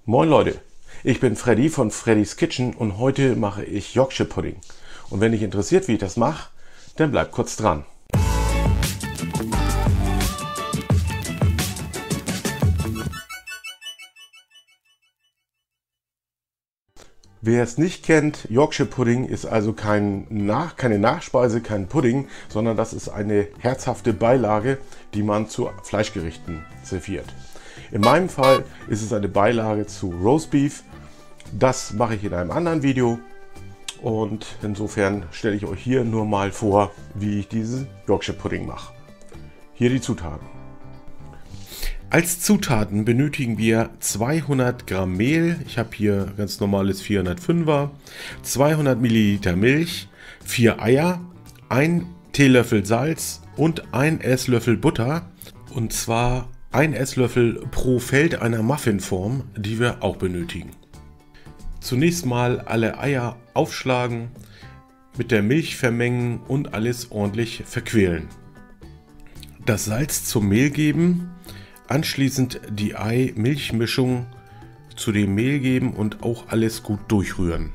Moin Leute, ich bin Freddy von Freddy's Kitchen und heute mache ich Yorkshire Pudding. Und wenn dich interessiert, wie ich das mache, dann bleib kurz dran. Wer es nicht kennt, Yorkshire Pudding ist also keine Nachspeise, kein Pudding, sondern das ist eine herzhafte Beilage, die man zu Fleischgerichten serviert. In meinem Fall ist es eine Beilage zu Roastbeef. Das mache ich in einem anderen Video und insofern stelle ich euch hier nur mal vor, wie ich diesen Yorkshire Pudding mache. Hier die Zutaten. Als Zutaten benötigen wir 200 Gramm Mehl, ich habe hier ganz normales 405er, 200 Milliliter Milch, 4 Eier, 1 Teelöffel Salz und 1 Esslöffel Butter, und zwar 1 Esslöffel pro Feld einer Muffinform, die wir auch benötigen. Zunächst mal alle Eier aufschlagen, mit der Milch vermengen und alles ordentlich verquirlen. Das Salz zum Mehl geben, anschließend die Ei-Milch-Mischung zu dem Mehl geben und auch alles gut durchrühren.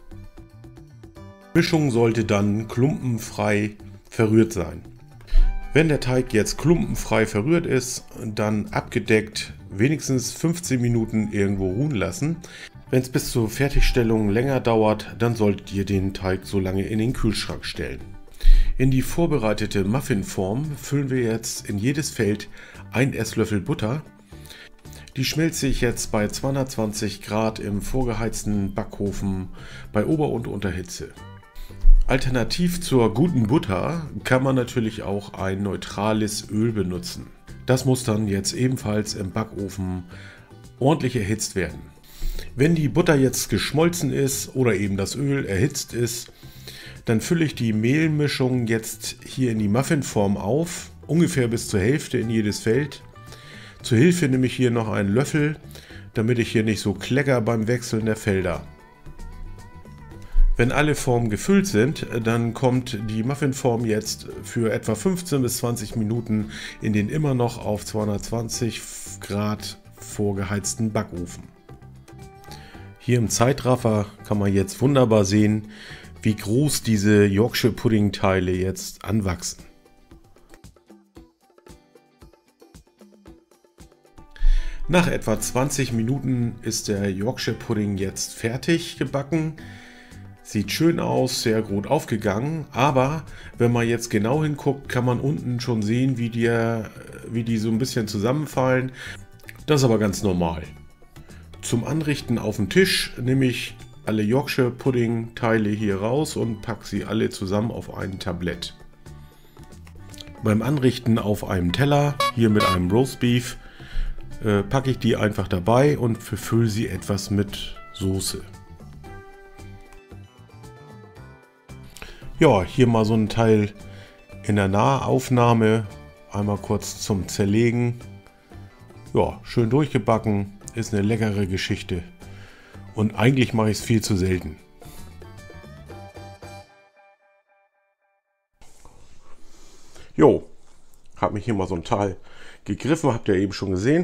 Die Mischung sollte dann klumpenfrei verrührt sein. Wenn der Teig jetzt klumpenfrei verrührt ist, dann abgedeckt wenigstens 15 Minuten irgendwo ruhen lassen. Wenn es bis zur Fertigstellung länger dauert, dann solltet ihr den Teig so lange in den Kühlschrank stellen. In die vorbereitete Muffinform füllen wir jetzt in jedes Feld 1 Esslöffel Butter. Die schmelze ich jetzt bei 220 Grad im vorgeheizten Backofen bei Ober- und Unterhitze. Alternativ zur guten Butter kann man natürlich auch ein neutrales Öl benutzen. Das muss dann jetzt ebenfalls im Backofen ordentlich erhitzt werden. Wenn die Butter jetzt geschmolzen ist oder eben das Öl erhitzt ist, dann fülle ich die Mehlmischung jetzt hier in die Muffinform auf, ungefähr bis zur Hälfte in jedes Feld. Zur Hilfe nehme ich hier noch einen Löffel, damit ich hier nicht so klecker beim Wechseln der Felder. Wenn alle Formen gefüllt sind, dann kommt die Muffinform jetzt für etwa 15 bis 20 Minuten in den immer noch auf 220 Grad vorgeheizten Backofen. Hier im Zeitraffer kann man jetzt wunderbar sehen, wie groß diese Yorkshire Pudding Teile jetzt anwachsen. Nach etwa 20 Minuten ist der Yorkshire Pudding jetzt fertig gebacken. Sieht schön aus, sehr gut aufgegangen, aber wenn man jetzt genau hinguckt, kann man unten schon sehen, wie die so ein bisschen zusammenfallen. Das ist aber ganz normal. Zum Anrichten auf den Tisch nehme ich alle Yorkshire Pudding Teile hier raus und packe sie alle zusammen auf ein Tablett. Beim Anrichten auf einem Teller, hier mit einem Roastbeef, packe ich die einfach dabei und verfülle sie etwas mit Soße. Ja, hier mal so ein Teil in der Nahaufnahme, einmal kurz zum Zerlegen. Ja, schön durchgebacken, ist eine leckere Geschichte. Und eigentlich mache ich es viel zu selten. Jo, habe mich hier mal so ein Teil gegriffen, habt ihr eben schon gesehen.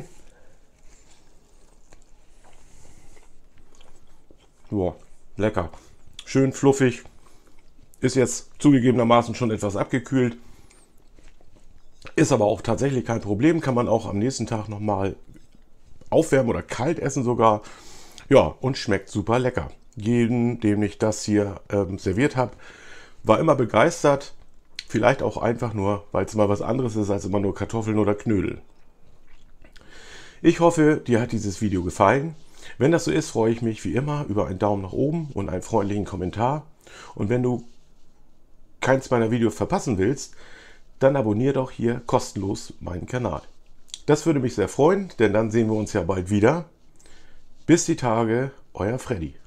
Ja, lecker. Schön fluffig. Ist jetzt zugegebenermaßen schon etwas abgekühlt. Ist aber auch tatsächlich kein Problem. Kann man auch am nächsten Tag nochmal aufwärmen oder kalt essen sogar. Ja, und schmeckt super lecker. Jedem, dem ich das hier serviert habe, war immer begeistert. Vielleicht auch einfach nur, weil es mal was anderes ist als immer nur Kartoffeln oder Knödel. Ich hoffe, dir hat dieses Video gefallen. Wenn das so ist, freue ich mich wie immer über einen Daumen nach oben und einen freundlichen Kommentar. Und wenn du keins meiner Videos verpassen willst, dann abonniere doch hier kostenlos meinen Kanal. Das würde mich sehr freuen, denn dann sehen wir uns ja bald wieder. Bis die Tage, euer Freddy.